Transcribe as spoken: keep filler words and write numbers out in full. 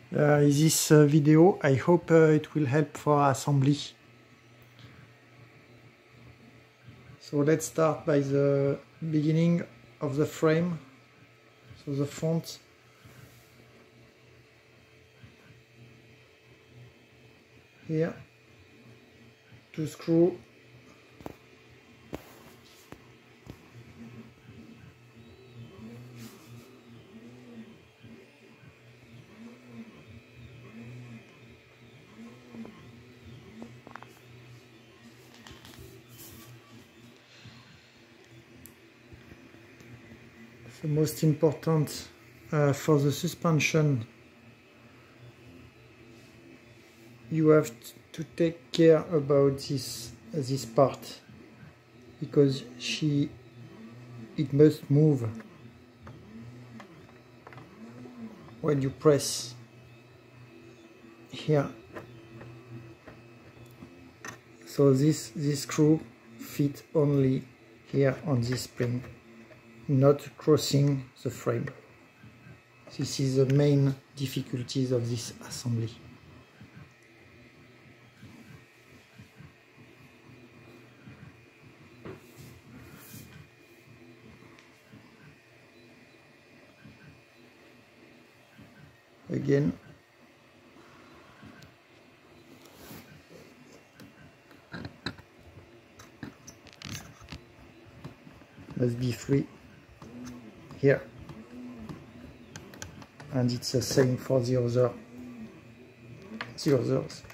uh, this uh, video. I hope uh, it will help for assembly. So let's start by the beginning of the frame. So the front. Here, two screws. The most important uh, for the suspension, you have to take care about this this part, because she it must move when you press here. So this this screw fit only here on this spring, not crossing the frame. This is the main difficulties of this assembly. Again, must be free here, and it's the same for the other the others.